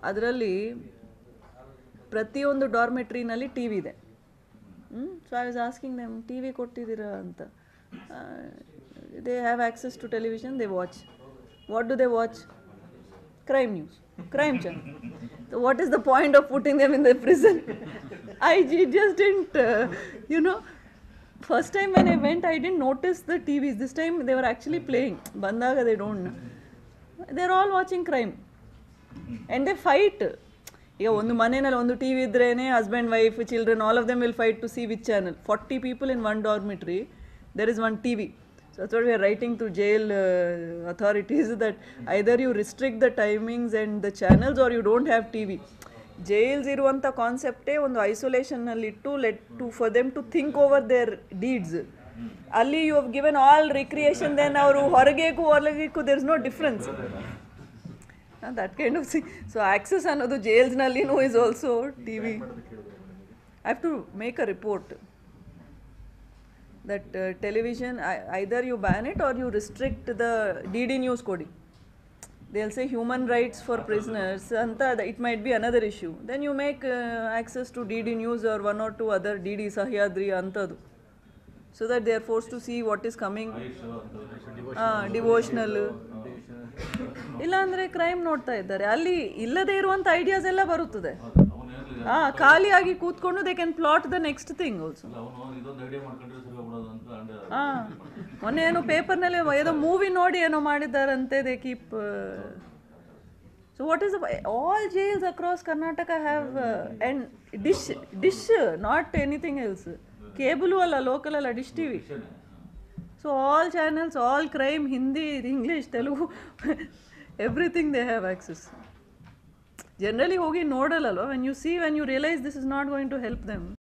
ಅದರಲ್ಲಿ ಪ್ರತಿಯೊಂದು ಡಾರ್ಮೆಟ್ರಿನಲ್ಲಿ ಟಿ ವಿ ಇದೆ. So I was asking them, T V ಕೊಟ್ಟಿದ್ದೀರಾ ಅಂತ. They have access to television, they watch. What do they watch? Crime news, crime channel. So what is the point of putting them in the prison? I just didn't, first time when I went, I didn't notice the TVs. This time they were actually playing. Bandaga they don't. They're all watching crime. And they fight. ಈಗ ಒಂದು ಮನೆಯಲ್ಲಿ ಒಂದು T V ಇದ್ರೇನೆ husband, wife, children, all of them will fight to see which channel. 40 people in one dormitory, there is one TV. So that's what we are writing to jail authorities, that either you restrict the timings and the channels or you don't have TV. Jails iruvanta concept ಒಂದು isolation ನಲ್ಲಿ ಇಟ್ಟು for them to think over their deeds. ಅಲ್ಲಿ you have given all recreation, then ಅವರು ಹೊರಗೇಕು there is no difference. That kind of thing. So access ಅನ್ನೋದು jails ನಲ್ಲಿ is also TV. I have to make a report that television, either you ban it or you restrict the DD news coding. They'll say human rights for prisoners, anta it might be another issue. Then you make access to DD news or one or two other DD Sahyadri antadu, so that they are forced to see what is coming. Devotional illa andre crime ನೋಡ್ತಾ ಇದ್ದಾರೆ. ಅಲ್ಲಿ ಇಲ್ಲದೇ ಇರುವಂತ ideas ಎಲ್ಲ ಬರುತ್ತದೆ. ಖಾಲಿಯಾಗಿ ಕೂತ್ಕೊಂಡು they can plot the next thing also. ಮೊನ್ನೆ ಏನೋ ಪೇಪರ್ನಲ್ಲಿ ಏನೋ ಮೂವಿ ನೋಡಿ ಏನೋ ಮಾಡಿದ್ದಾರಂತೆ. They keep. So what is all jails across Karnataka have and dish not anything else. Cable ಅಲ್ಲ, ಲೋಕಲ್ ಅಲ್ಲ, dish TV. So all channels, all crime, Hindi, English, Telugu, everything they have access. Generally ಹೋಗಿ ನೋಡಲ್ಲ. when you realize this is not going to help them.